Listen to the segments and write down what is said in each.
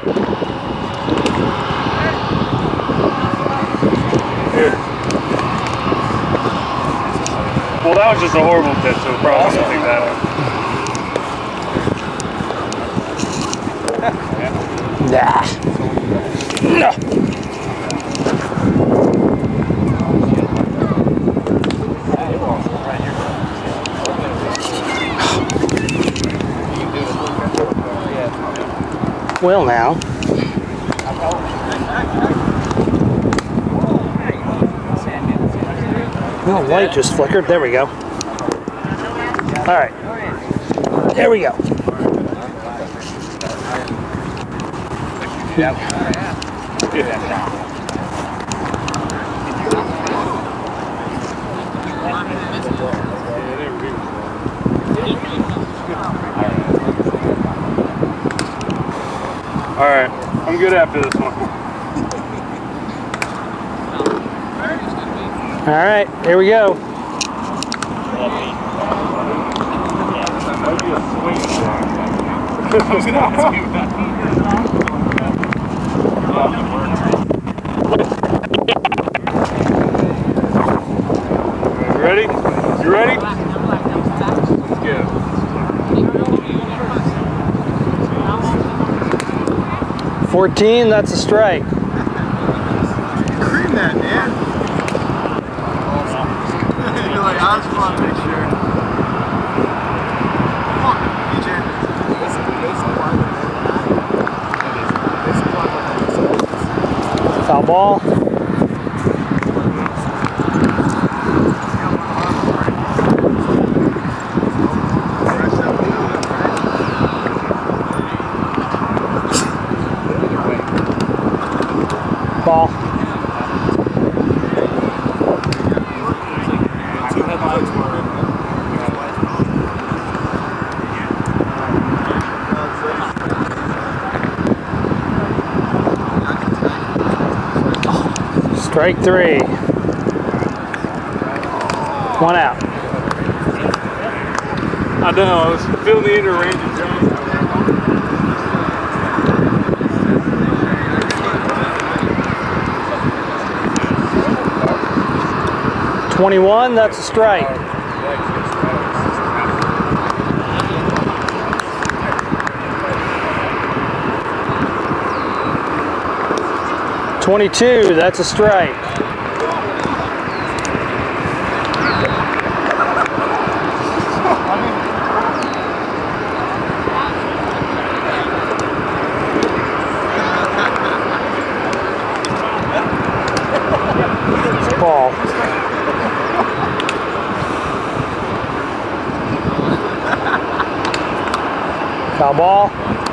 Well, that was just a horrible pitch, so probably something that one. Nah. No. Well, now. No, light just flickered. There we go. All right. There we go. All right, I'm good after this one. All right, here we go. You ready? You ready? Let's go. 14, that's a strike. Cream that, man. You're like, I just want to make sure. Come on, DJ. Foul ball. Ball. Strike 3. 1 out. I know, I was feeling the inner range of Jones. 21, that's a strike. 22, that's a strike. Ball. Foul ball.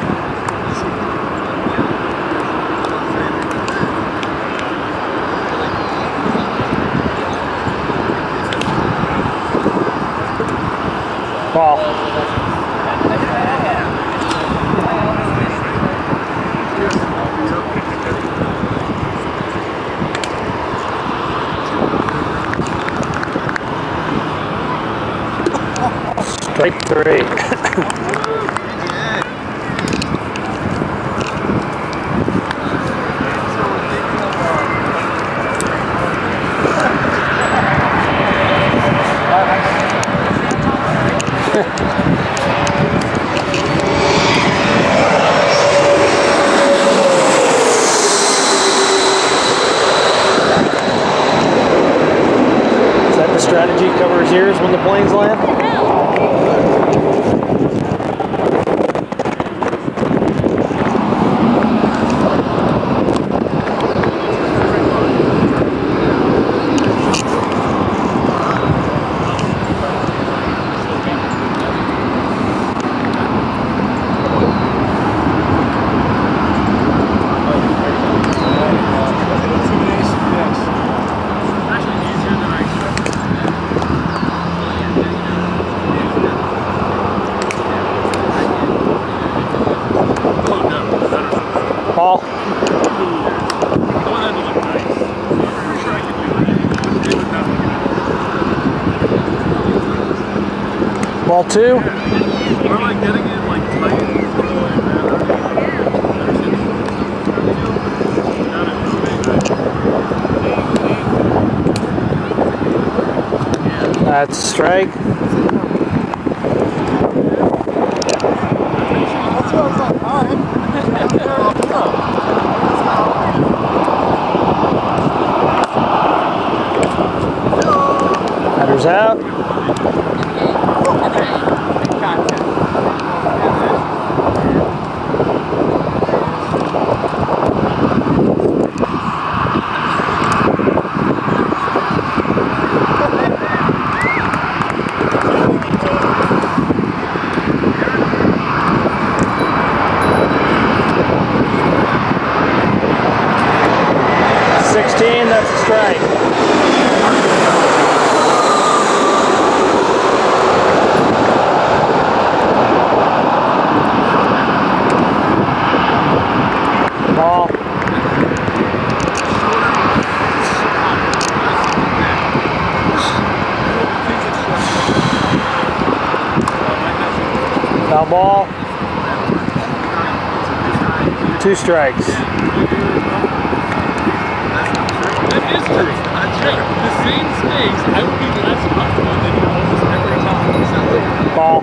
Ball. Strike 3. Is that the strategy? Cover his ears when the planes land? Ball. Ball 2. That's a strike. Batter's out. That's a strike. Ball. Foul ball. 2 strikes. The same stakes, I would be less comfortable than you almost every time. Ball.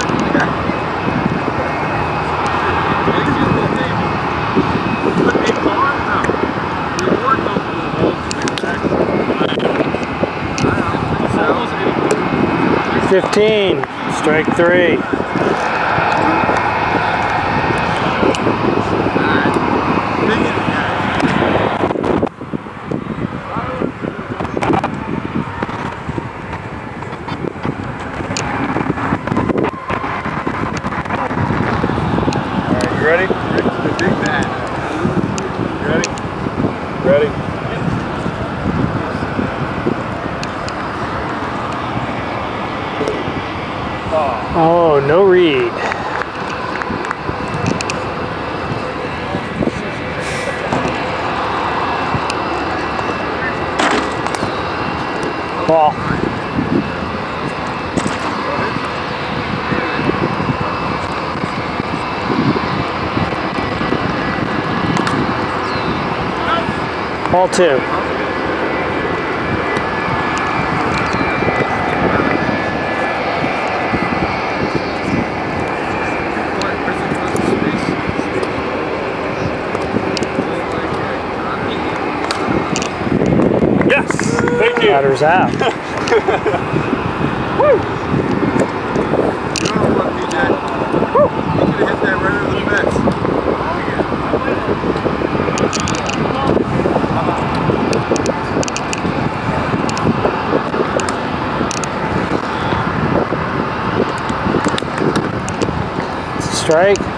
It's 15. Strike 3. Ready? The big man. Ready? Ready? Oh, no read. Ball. Ball 2. Yes! Thank you! Batter's out. Woo! You're on one, PJ. Woo! You could have hit that right over the fence. Strike.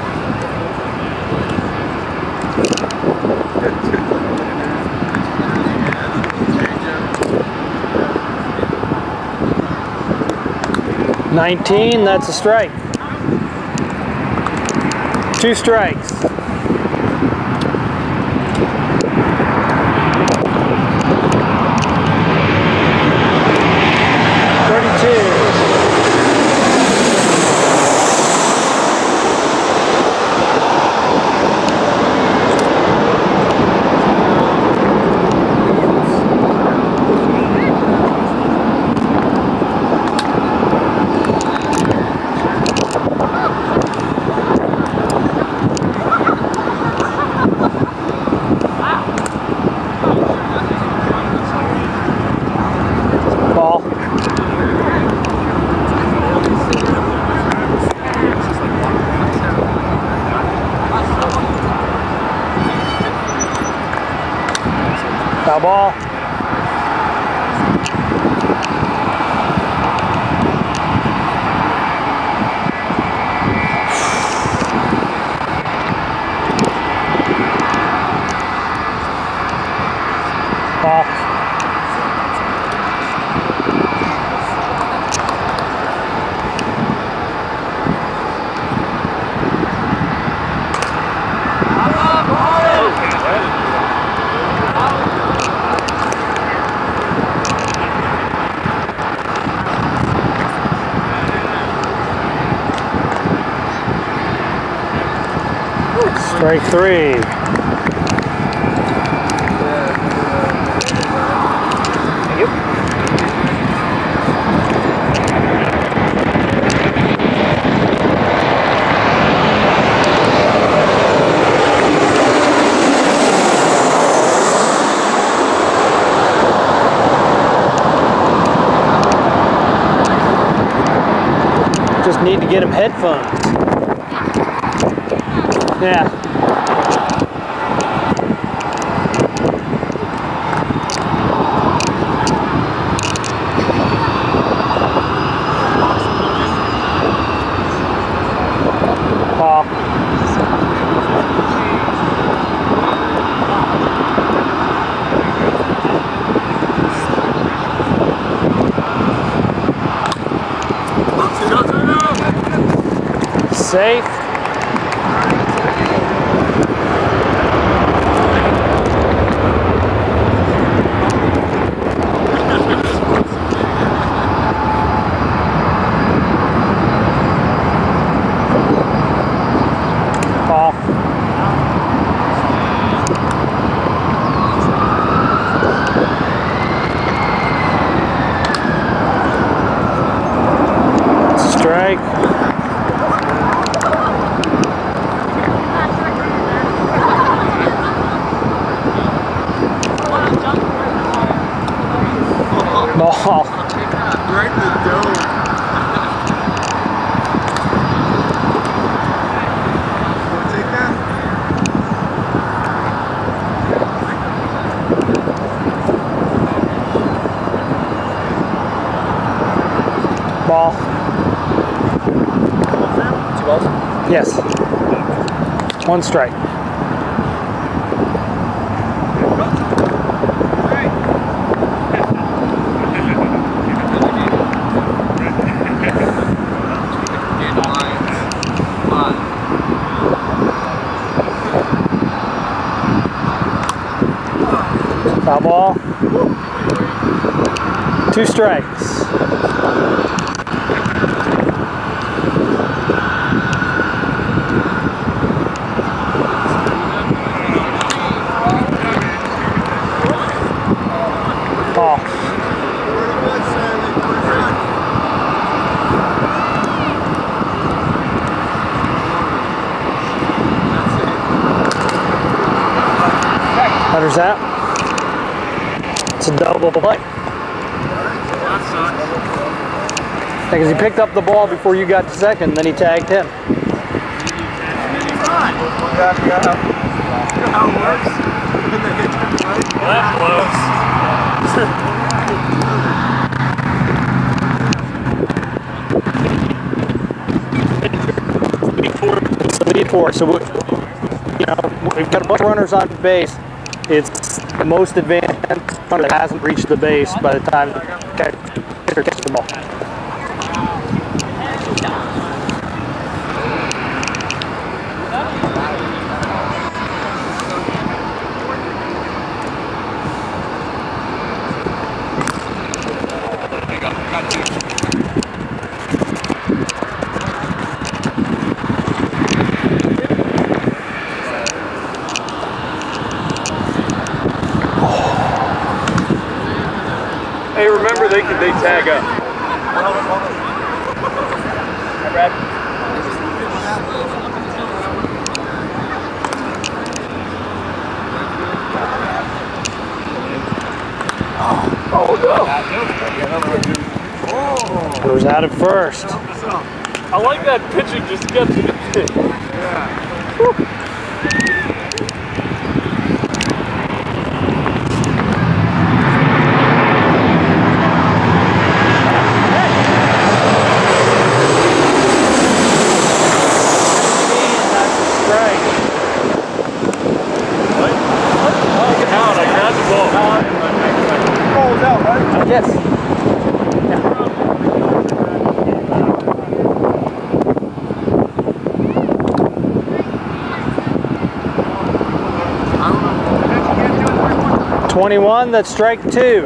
$19, that's a strike. 2 strikes. Ball. Foul ball. Ball. Strike 3. Thank you. need to get him headphones. Yeah. Paul. Safe. Paul. Strike. Ball. Right in the dome. Take that. Ball. 2 balls? Yes. 1 strike. Foul ball. 2 strikes. Ball. Runner's out. It's a double play. Because he picked up the ball before you got to second, then he tagged him. You know how it works? That It's the lead 4. So we've got a bunch of runners on base. It's the most advanced runner that hasn't reached the base by the time the catcher catches the ball. Hey, remember they tag up. Hi, Brad. Goes out at first. I like that pitching just gets to the pitch. Yes. Yeah. 21, that's strike 2.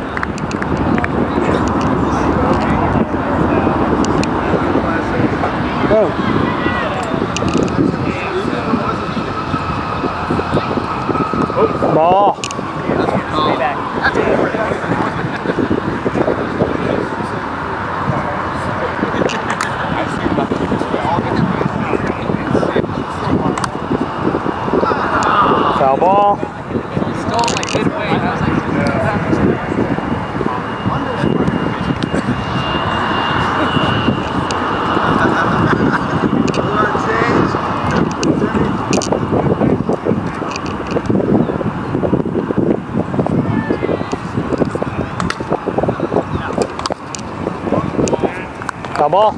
Oh. Ball. Foul ball. Stole my good way. I was like, Foul ball.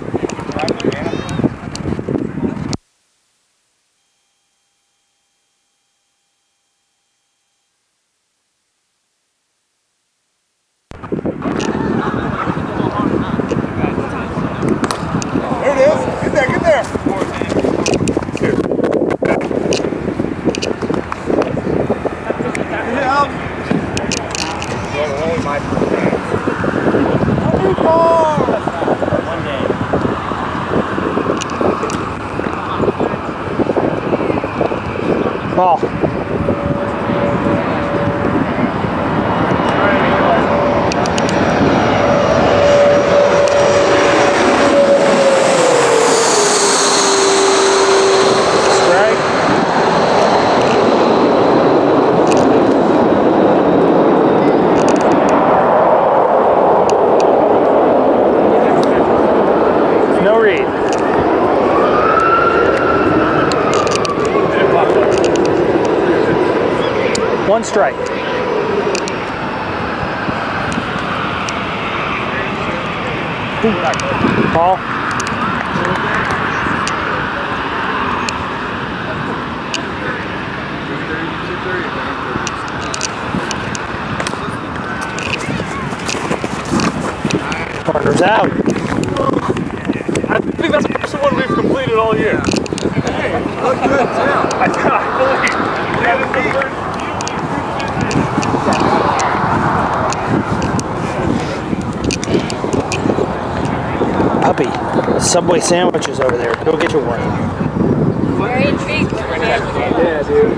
There it is. Get there, get there. Get it out. Ball. No read. One strike. Ball. Partner's out. I think that's the first one we've completed all year. Hey, look good too. I believe. That is the first. Puppy. Subway sandwiches over there. Go get your one. Yeah, dude.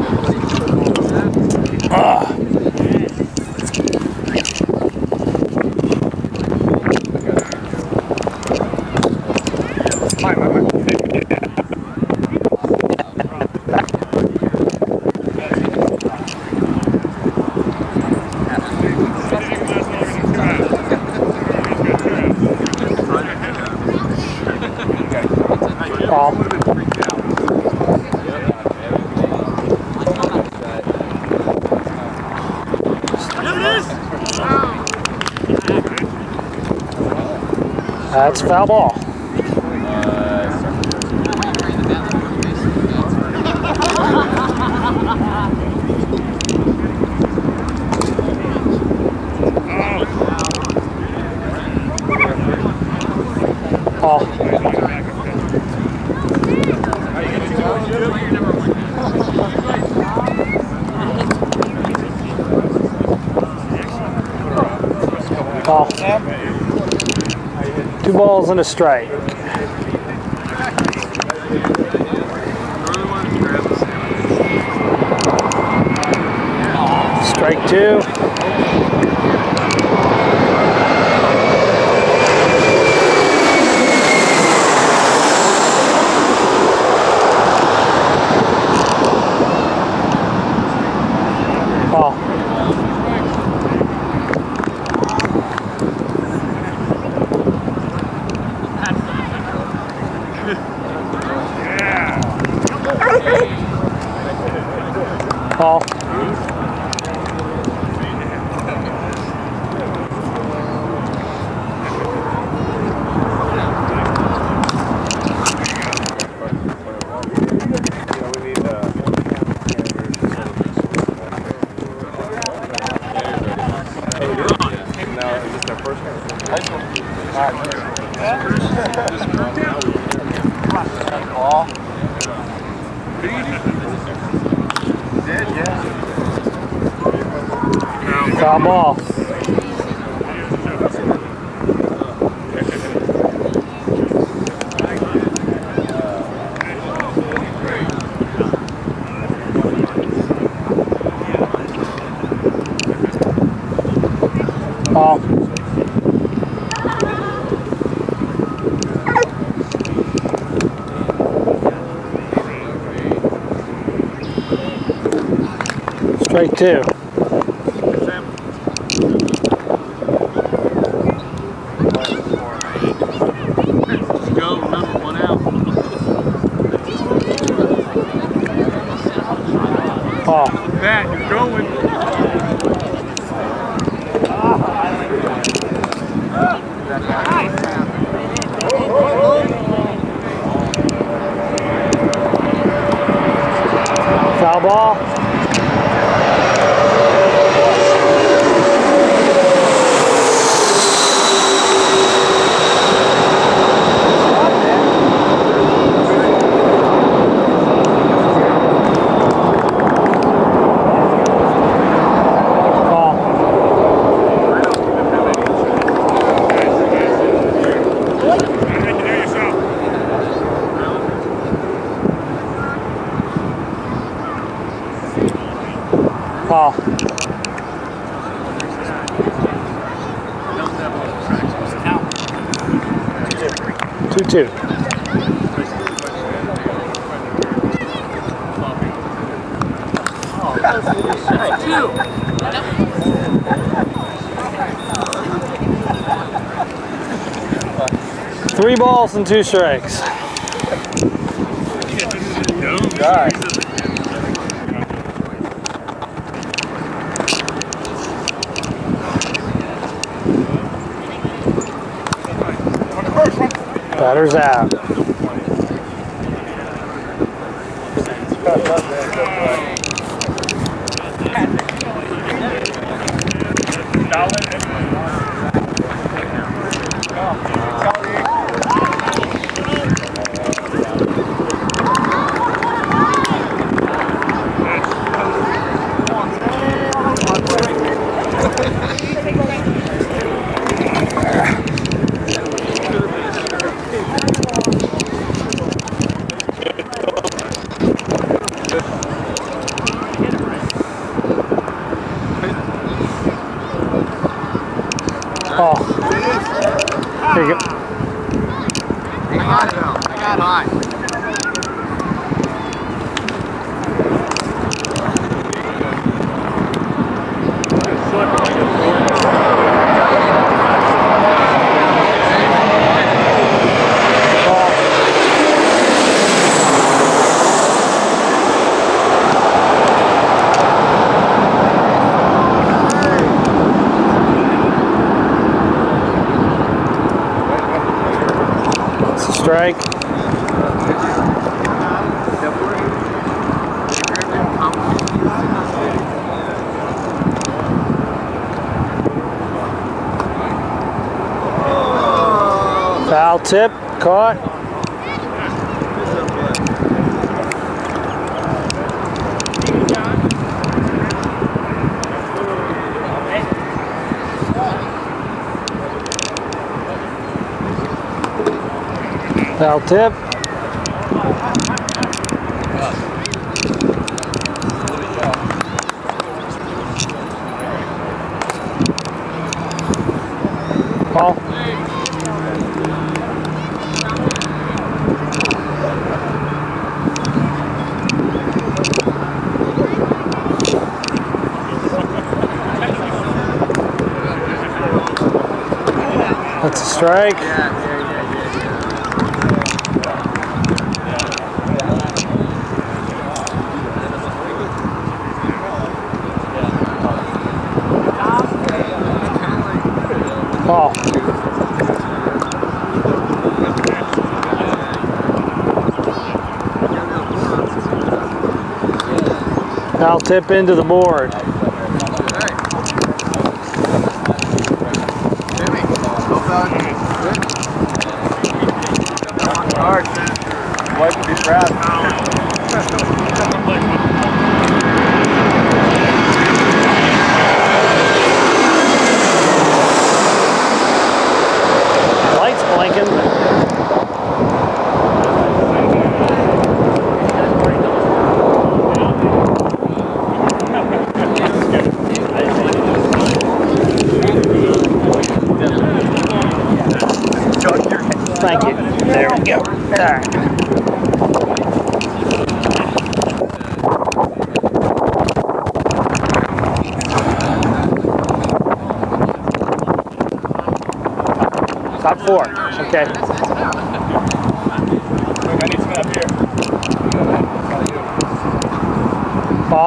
Ball. That's foul ball. Ball. Ball. 2 balls and a strike. Strike 2. Ball. Ball. Foul ball. Ball. Strike 2. Go, remember, 1 out. Ball. Matt, you're going. Foul ball. Call. 2-2. Three balls and 2 strikes. Batter's out. Oh. Here you go. I got high. Strike. Foul tip, caught. Foul tip. Ball. That's a strike. Ball. Foul tip into the board. Hard. Wife would be proud. Lights blinking. Thank you. There we go. All right. Top 4. Okay. I need some up here. Ball.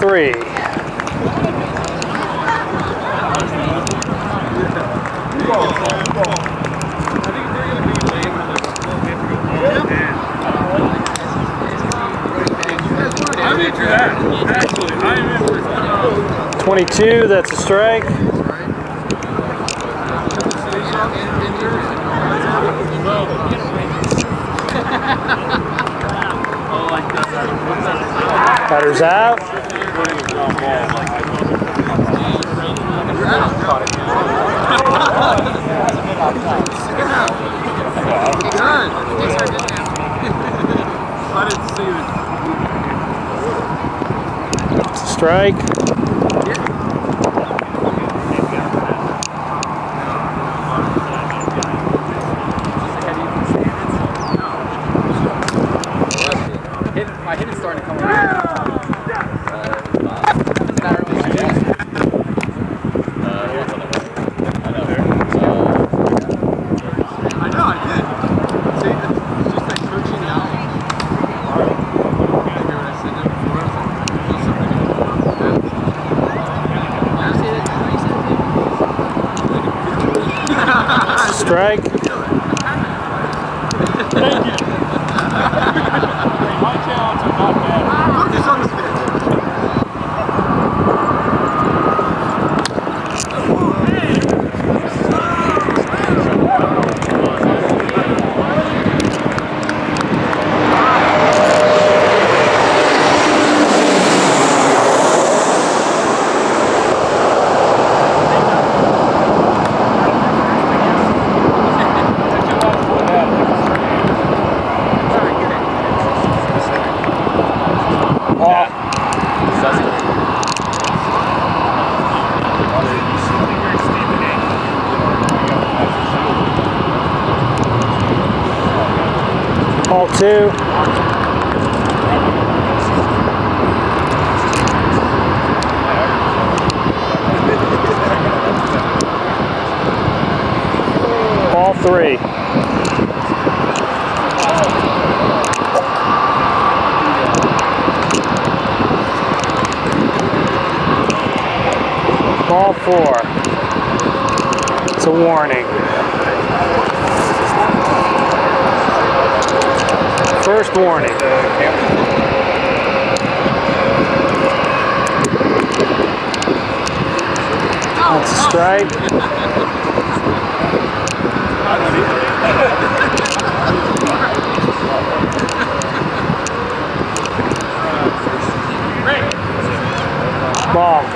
3. I'm into that. Actually, I'm into that. 22, that's a strike. Batter's out. I didn't see it. Strike. My hit is starting to come around. Strike. Thank you. My talents are not bad. Focus on the pitch. Ball 2. Ball 3. Ball 4. It's a warning. First warning. That's a strike. Ball.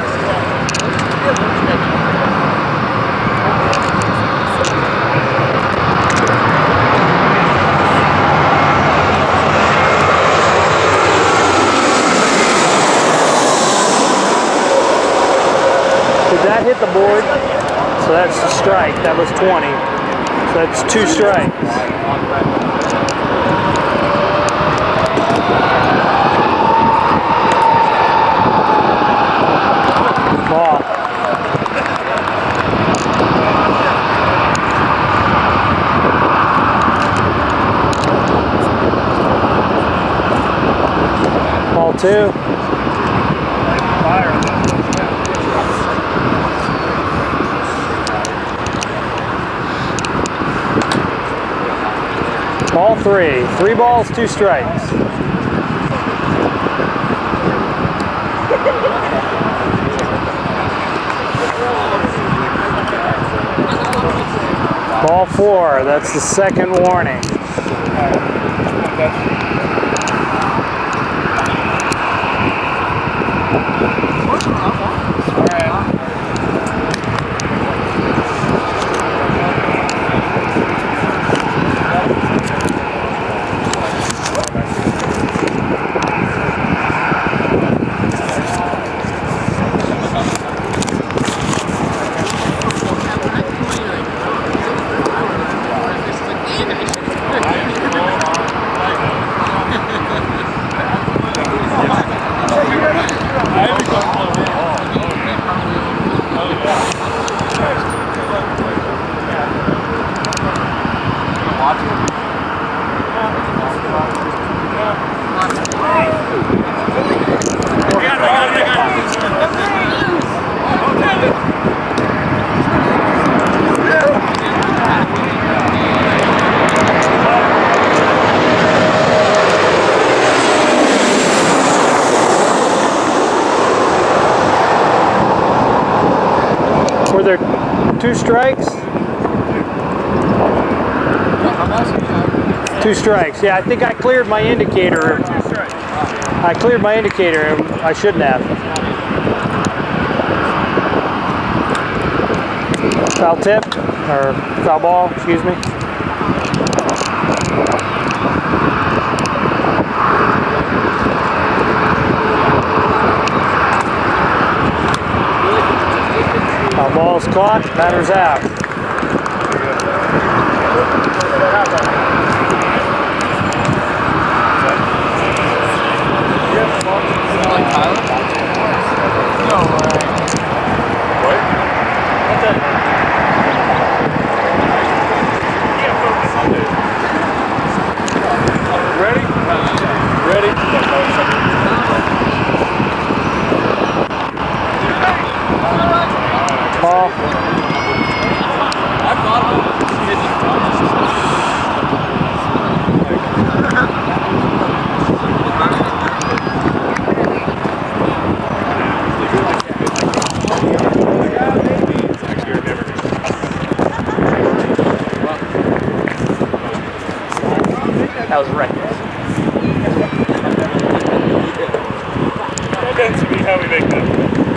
Did that hit the board? So that's a strike. That was 20. So that's 2 strikes. Ball. Ball 2. Ball 3. 3 balls, 2 strikes. Ball 4. That's the second warning. 2 strikes? I'm asking you. 2 strikes. Yeah, I think I cleared my indicator. I cleared my indicator. I shouldn't have. Foul tip, or foul ball, excuse me. Foul ball's caught, batter's out. Like Tyler? No way. What? What's that? You gotta focus on this. Ready? Ready? Ball. I thought about hitting That was reckless. Okay, to me how we make that.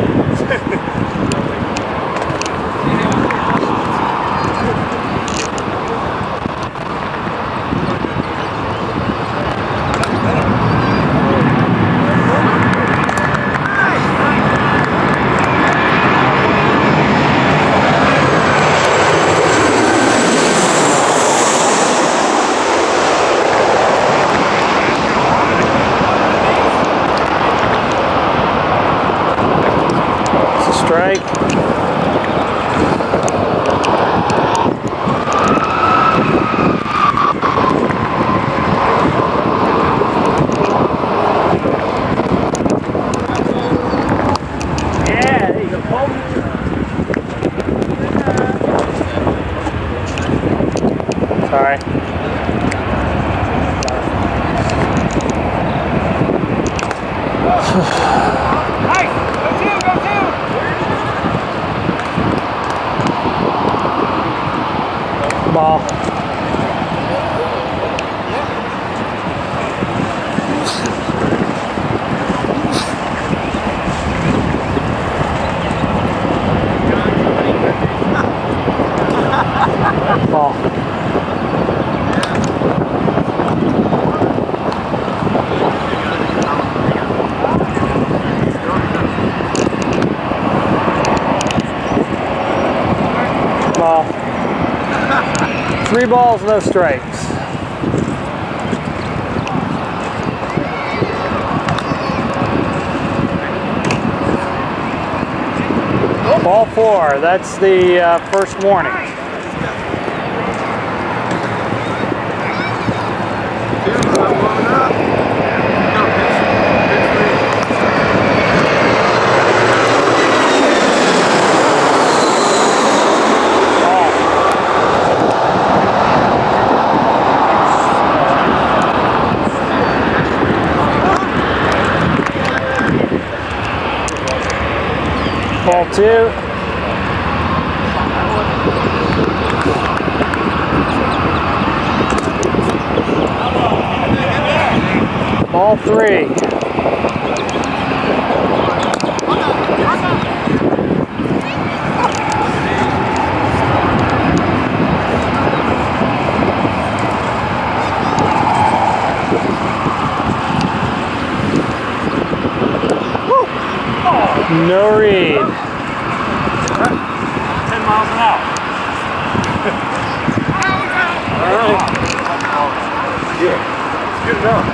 Strike. Yeah, there you go. Sorry. Ball. Ball. Ball. 3 balls, no strikes. Ball 4, that's the first warning. Ball 2. Ball 3. No read. 10 miles an hour. All right. Yeah. Good enough.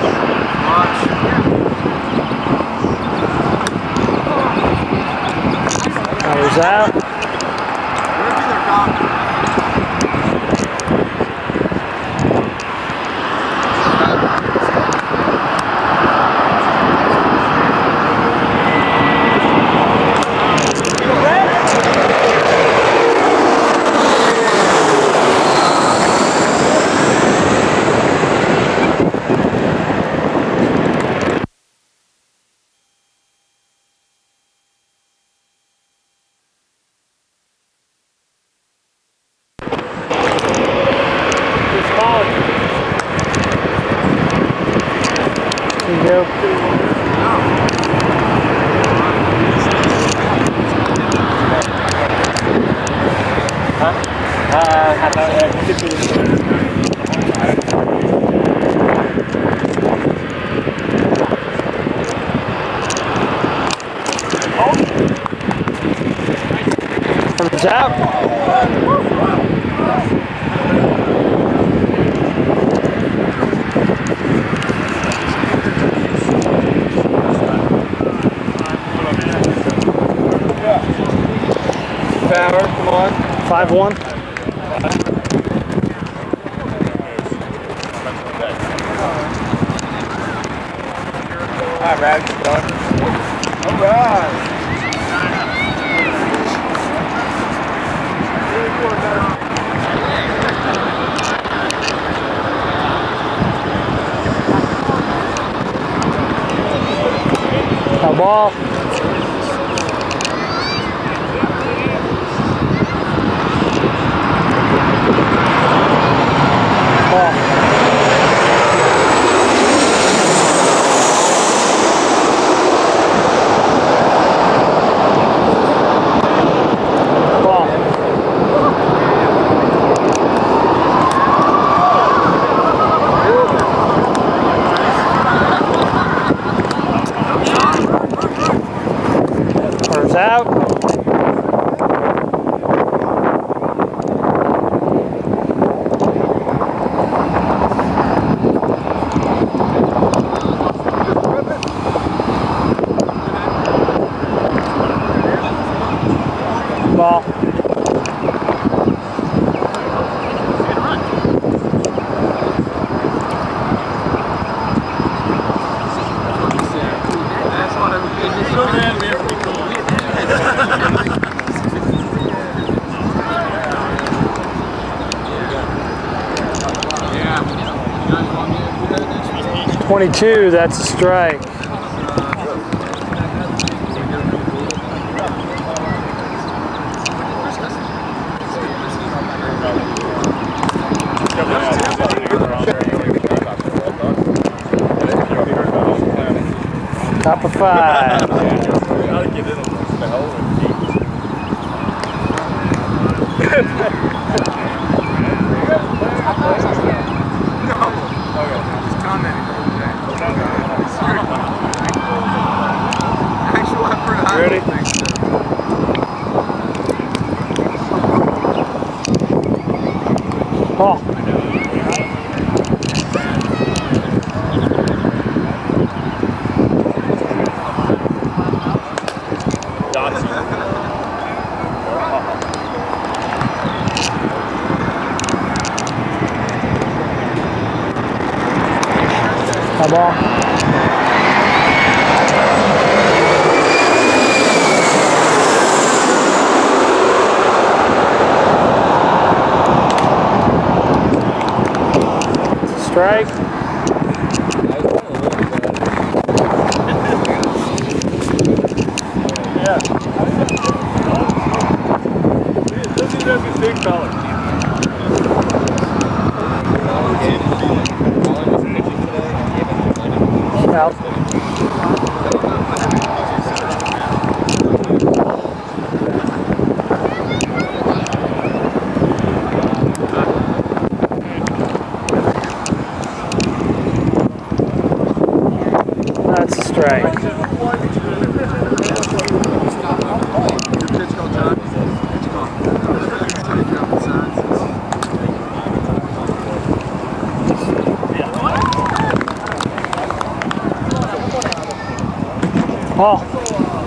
Goes out. Comes out. Power, come on. 5-1. Alright, Brad, keep going. Alright. Now ball. Out. Ball. Yeah. 22, that's a strike. Top of 5. Ready? Ball. Ball. Strike. Yeah. This is a big fella. Out. That's a strike. Oh.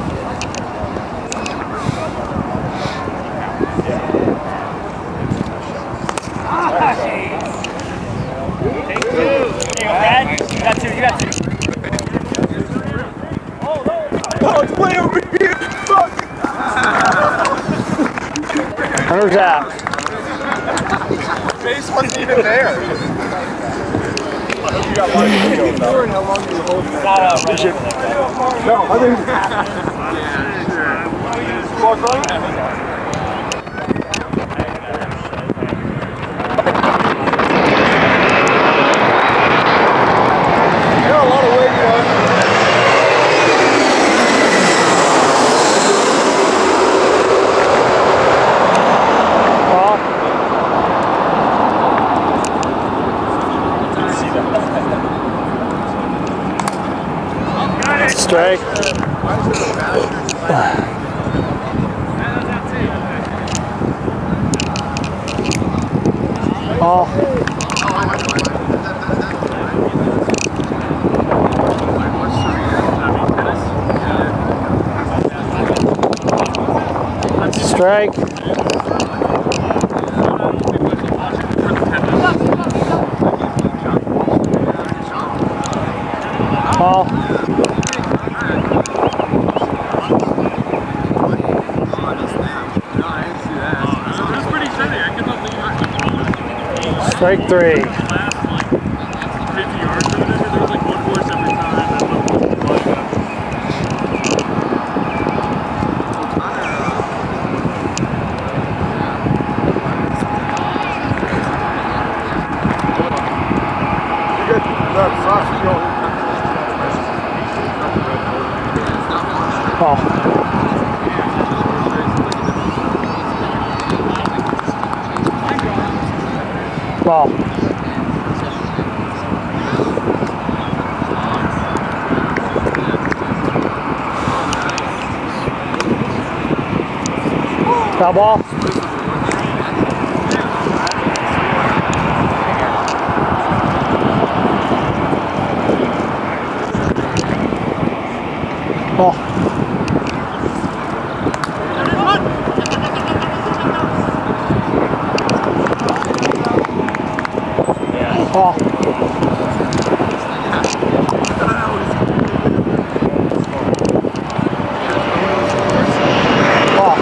You got two. Oh, it's way over here! Fuck! Hunter's out. Base wasn't even there. You got one video. How long do you hold that? No, I think. Got a lot of weight, Ball. Strike. Ball. Strike. Ball. Strike 3. Ball. Ball. Foul ball. Ball. Ball. Ball.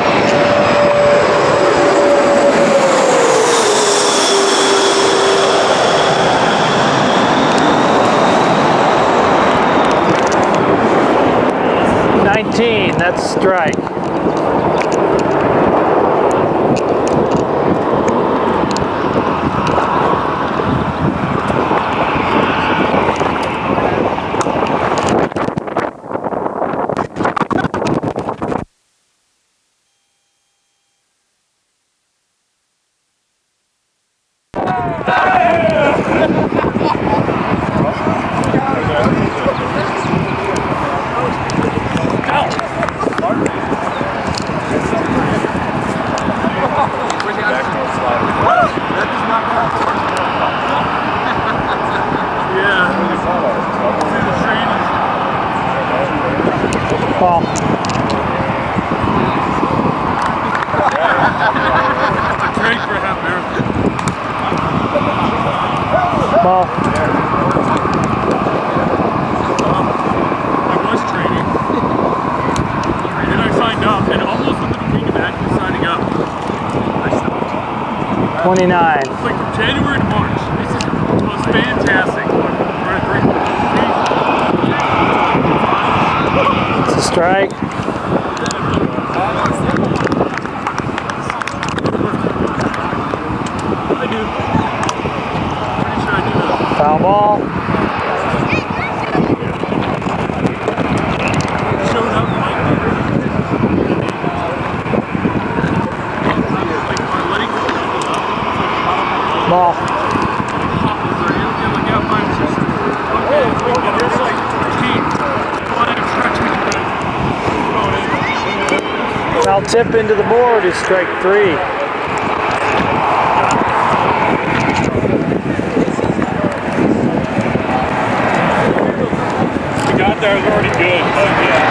19, that's strike. Ball. Trade for a half marathon. Ball. I was training. And then I signed up, and almost within a week of actually signing up, I stopped. 29. It's like from January to March. It was fantastic. It's a strike. Foul ball. Ball. Foul tip into the board is strike 3. The guy there was already good. Oh, yeah.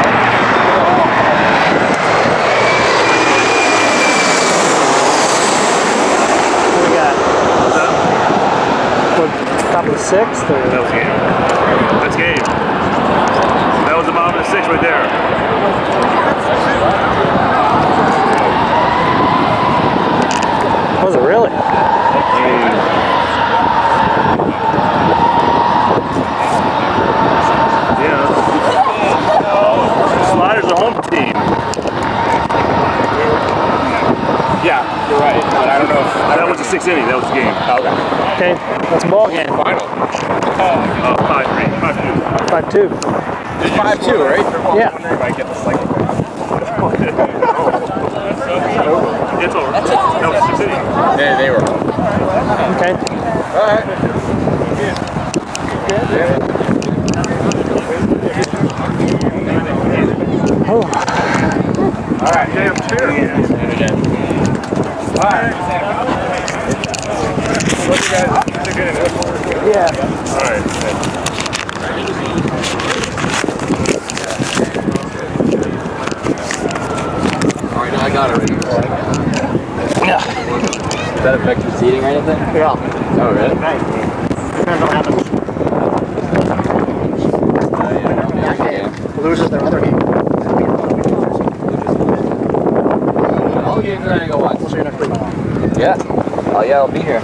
What we got? What, top of the 6th? Or? That was game. That's game. That was the bottom of the 6th right there. Was it really? Yeah. Sliders the home team. Yeah, you're right. But I don't know if That was the 6th inning. That was the game. Okay. Okay, that's a ball game. Final. 5-3. 5-2. 5-2. It's 5-2, right? Yeah. If I get the second one. It's over. That was the 6th inning. Yeah, they were. Okay. All right. Good. All right. Alright, no, I got it already. Does that affect your seating or anything? Yeah. Oh, really? Right. Depends on what happens. Loses their other game. All games are gonna go watch. We'll see you next week. Yeah. Oh, yeah, I'll be here.